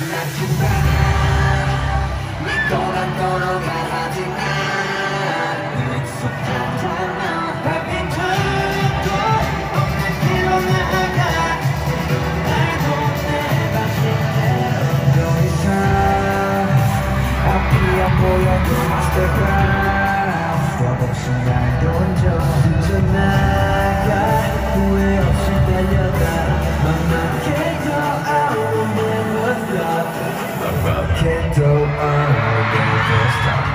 하지마 믿고 난 걸어가 하지마 늘 익숙하잖아 밟힌 줄도 없는 길로 나아가 날도 내 방식대로 더 이상 앞이 안 보여도 It's the ground 수없이 날 던져 나가 후회 없이 달려가 맘막해도 I will never stop 맘막해도 I will never stop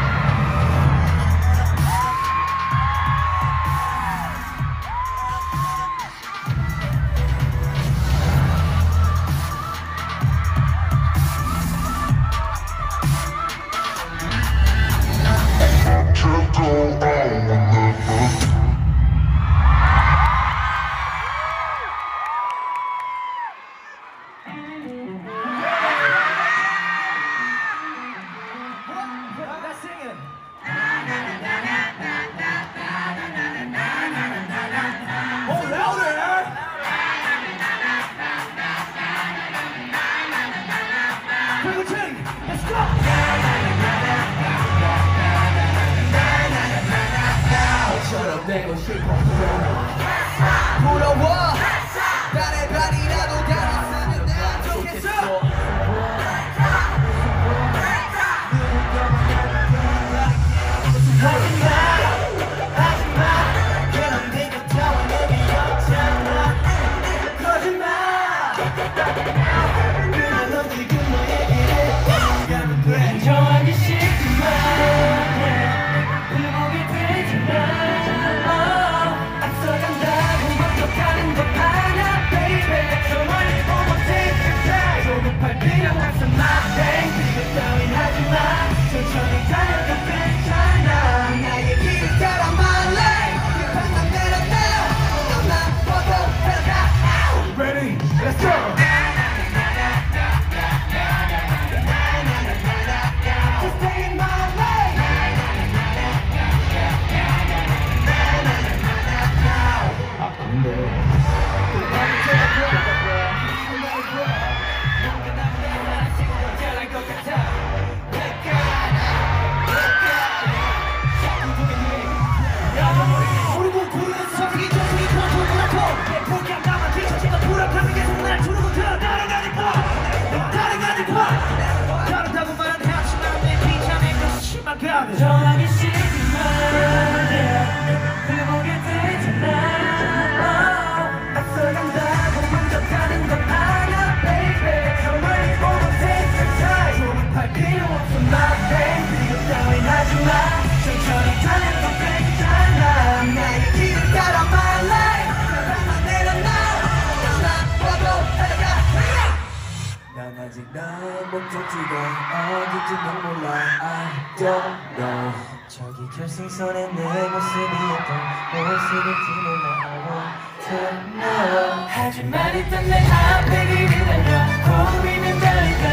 내고 싶어 부러워 달의 발이라도 닿았으면 내가 좋겠어 하지마 그런 네가 타와 내게 없잖아 거짓말 그냥 넌 지금 너에게 가면 돼 인정하기 싫지만 불보게 되지만 천천히 달려도 괜찮아 나의 길을 따라 my life 급한 내려놔 너만 보고 달려가 Ready? Let's go! Just stay in my lane 아 근데 정하기 싫지만 그보게 되잖아 앞서간다고 먼저 가는 건 아냐 baby 정말 보고 take your time 조급할 필요 없어 my baby 비교 따윈 하지마 천천히 달려도 괜찮아 나의 길을 따라 my life 바람만 내려놔 너만 보고 달려가 난 아직 나의 목적지가 어딘지는 몰라 I don't know 저기 결승선에 내 모습이었던 모습일지 몰라 I want to know 하지만 일단 내 앞에 길을 달려 고민은 달릴까